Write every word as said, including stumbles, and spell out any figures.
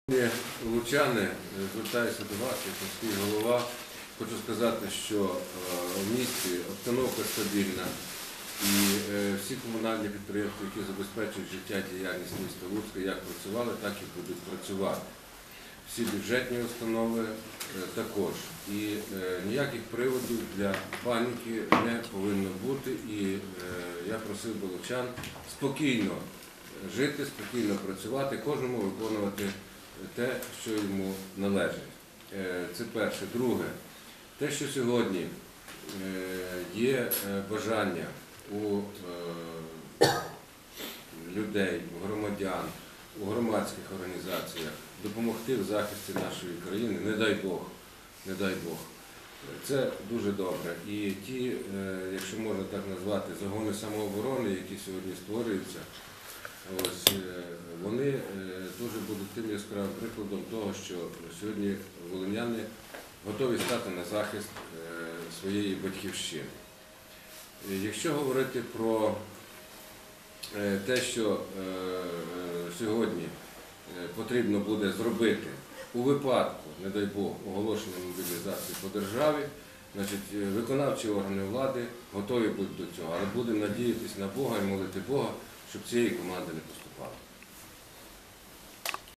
Лучани, звертаюся до вас, як міський голова. Хочу сказати, що в місті обстановка стабільна і всі комунальні підприємства, які забезпечують життя і діяльність міста Луцька, як працювали, так і будуть працювати. Всі бюджетні установи також. І ніяких приводів для паніки не повинно бути. І я просив би лучан спокійно жити, спокійно працювати, кожному виконувати те, що йому належить. Це перше. Друге, те, що сьогодні є бажання у людей, у громадян, у громадських організаціях допомогти в захисті нашої країни, не дай Бог, не дай Бог. Це дуже добре. І ті, якщо можна так назвати, загони самооборони, які сьогодні створюються, ось, вони дуже будуть тим яскравим прикладом того, що сьогодні волиняни готові стати на захист своєї батьківщини. Якщо говорити про те, що сьогодні потрібно буде зробити у випадку, не дай Бог, оголошення мобілізації по державі, значить, виконавчі органи влади готові будуть до цього, але будемо надіятися на Бога і молити Бога, щоб цієї команди не поступало.